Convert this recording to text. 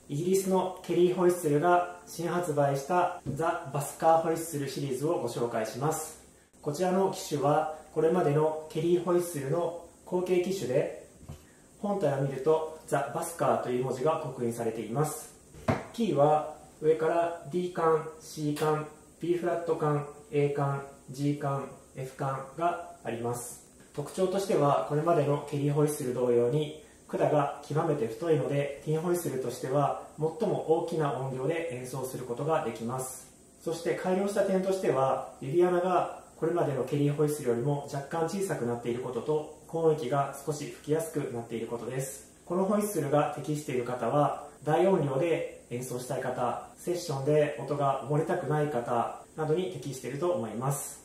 イギリスのケリー・ホイッスルが新発売したザ・バスカー・ホイッスルシリーズをご紹介します。こちらの機種はこれまでのケリー・ホイッスルの後継機種で、本体を見るとザ・バスカーという文字が刻印されています。キーは上から D 管、C 管、B フラット管、A 管、G 管、F 管があります。特徴としてはこれまでのケリー・ホイッスル同様に管が極めて太いので、ティンホイッスルとしては最も大きな音量で演奏することができます。そして改良した点としては、指穴がこれまでのケリー・ホイッスルよりも若干小さくなっていることと、高音域が少し吹きやすくなっていることです。このホイッスルが適している方は、大音量で演奏したい方、セッションで音が漏れたくない方などに適していると思います。